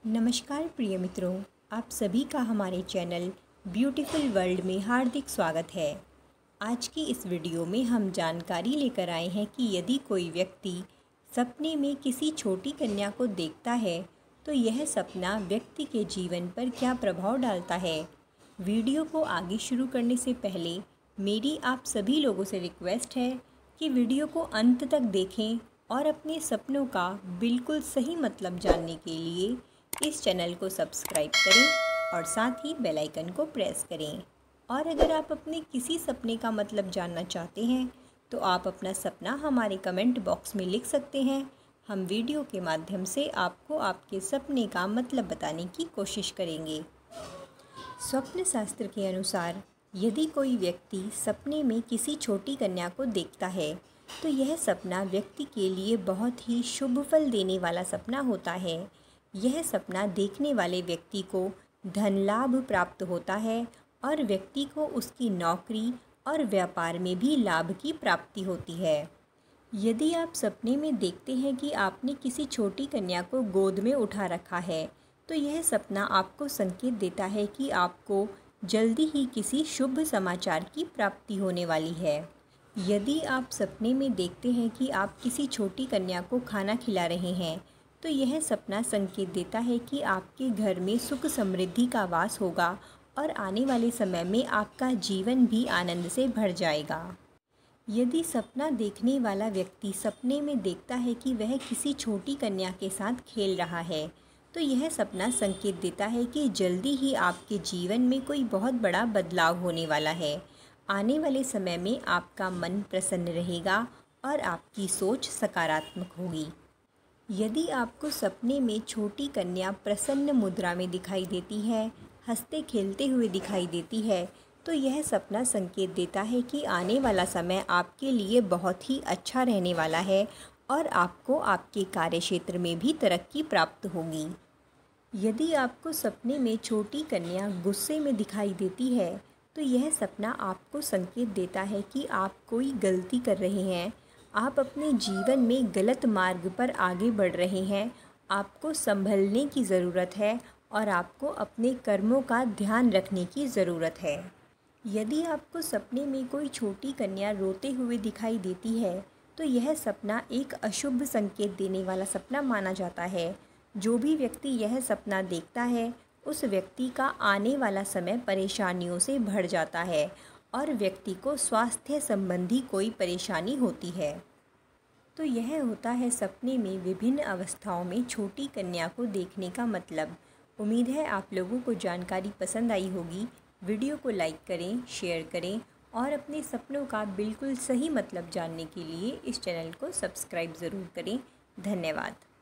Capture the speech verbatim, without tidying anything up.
नमस्कार प्रिय मित्रों, आप सभी का हमारे चैनल ब्यूटीफुल वर्ल्ड में हार्दिक स्वागत है। आज की इस वीडियो में हम जानकारी लेकर आए हैं कि यदि कोई व्यक्ति सपने में किसी छोटी कन्या को देखता है तो यह सपना व्यक्ति के जीवन पर क्या प्रभाव डालता है। वीडियो को आगे शुरू करने से पहले मेरी आप सभी लोगों से रिक्वेस्ट है कि वीडियो को अंत तक देखें और अपने सपनों का बिल्कुल सही मतलब जानने के लिए इस चैनल को सब्सक्राइब करें और साथ ही बेल आइकन को प्रेस करें। और अगर आप अपने किसी सपने का मतलब जानना चाहते हैं तो आप अपना सपना हमारे कमेंट बॉक्स में लिख सकते हैं। हम वीडियो के माध्यम से आपको आपके सपने का मतलब बताने की कोशिश करेंगे। स्वप्न शास्त्र के अनुसार यदि कोई व्यक्ति सपने में किसी छोटी कन्या को देखता है तो यह सपना व्यक्ति के लिए बहुत ही शुभ फल देने वाला सपना होता है। यह सपना देखने वाले व्यक्ति को धन लाभ प्राप्त होता है और व्यक्ति को उसकी नौकरी और व्यापार में भी लाभ की प्राप्ति होती है। यदि आप सपने में देखते हैं कि आपने किसी छोटी कन्या को गोद में उठा रखा है तो यह सपना आपको संकेत देता है कि आपको जल्दी ही किसी शुभ समाचार की प्राप्ति होने वाली है। यदि आप सपने में देखते हैं कि आप किसी छोटी कन्या को खाना खिला रहे हैं तो यह सपना संकेत देता है कि आपके घर में सुख समृद्धि का वास होगा और आने वाले समय में आपका जीवन भी आनंद से भर जाएगा। यदि सपना देखने वाला व्यक्ति सपने में देखता है कि वह किसी छोटी कन्या के साथ खेल रहा है तो यह सपना संकेत देता है कि जल्दी ही आपके जीवन में कोई बहुत बड़ा बदलाव होने वाला है। आने वाले समय में आपका मन प्रसन्न रहेगा और आपकी सोच सकारात्मक होगी। यदि आपको सपने में छोटी कन्या प्रसन्न मुद्रा में दिखाई देती है, हंसते खेलते हुए दिखाई देती है, तो यह सपना संकेत देता है कि आने वाला समय आपके लिए बहुत ही अच्छा रहने वाला है और आपको आपके कार्यक्षेत्र में भी तरक्की प्राप्त होगी। यदि आपको सपने में छोटी कन्या गुस्से में दिखाई देती है तो यह सपना आपको संकेत देता है कि आप कोई गलती कर रहे हैं, आप अपने जीवन में गलत मार्ग पर आगे बढ़ रहे हैं, आपको संभलने की ज़रूरत है और आपको अपने कर्मों का ध्यान रखने की ज़रूरत है। यदि आपको सपने में कोई छोटी कन्या रोते हुए दिखाई देती है तो यह सपना एक अशुभ संकेत देने वाला सपना माना जाता है। जो भी व्यक्ति यह सपना देखता है उस व्यक्ति का आने वाला समय परेशानियों से भर जाता है और व्यक्ति को स्वास्थ्य संबंधी कोई परेशानी होती है। तो यह होता है सपने में विभिन्न अवस्थाओं में छोटी कन्या को देखने का मतलब। उम्मीद है आप लोगों को जानकारी पसंद आई होगी। वीडियो को लाइक करें, शेयर करें और अपने सपनों का बिल्कुल सही मतलब जानने के लिए इस चैनल को सब्सक्राइब ज़रूर करें। धन्यवाद।